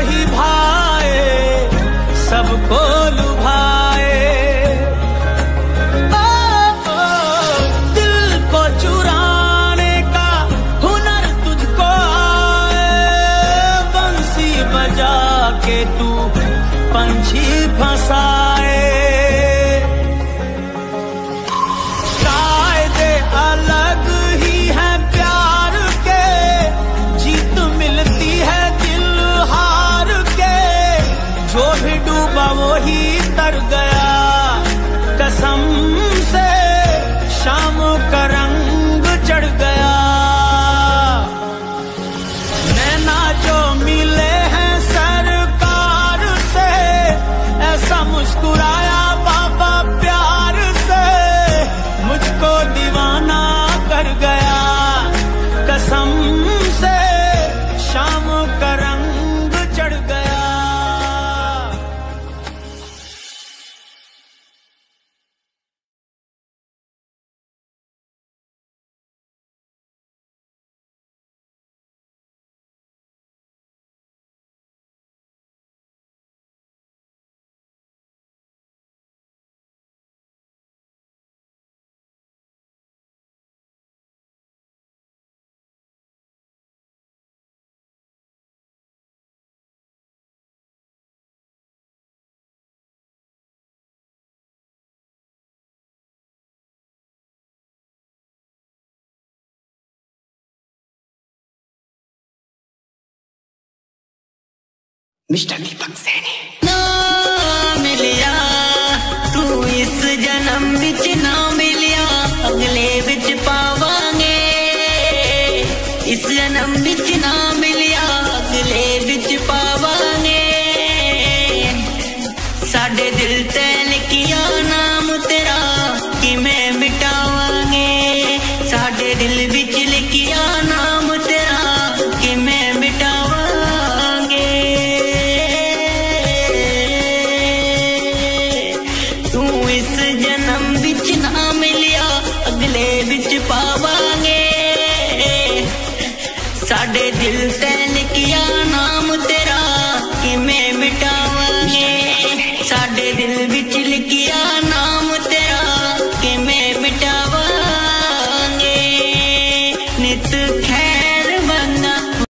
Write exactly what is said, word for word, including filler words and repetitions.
ही भाए, सबको लुभाए। ओ, ओ, दिल को चुराने का हुनर तुझको आए, बंसी बजा के तू पंछी फंसाए। कायदे अलग ही है प्यार के, जीत मिलती है दिल हार के। जो भी डूबा वो ही तर गया, कसम से शाम का रंग चढ़ गया। नैना जो मिले हैं सरकार से, ऐसा मुस्कुराया बाबा प्यार से, मुझको दीवाना कर गया। कसम से शाम का रंग चढ़ गया। मिस्टर दीपक सैनी ना मिलिया तू इस जन्म विच ना मिलिया, अगले विच पावांगे। इस जन्म विच ना मिलिया, अगले विच पावांगे। साडे दिल ते लिखिया नाम तेरा किवें मिटावांगे। साडे दिल विच लिखिया नाम तेरा किवें मिटावांगे। पावांगे साडे दिल ते लिखिया नाम तेरा किवें मिटावांगे। साडे दिल विच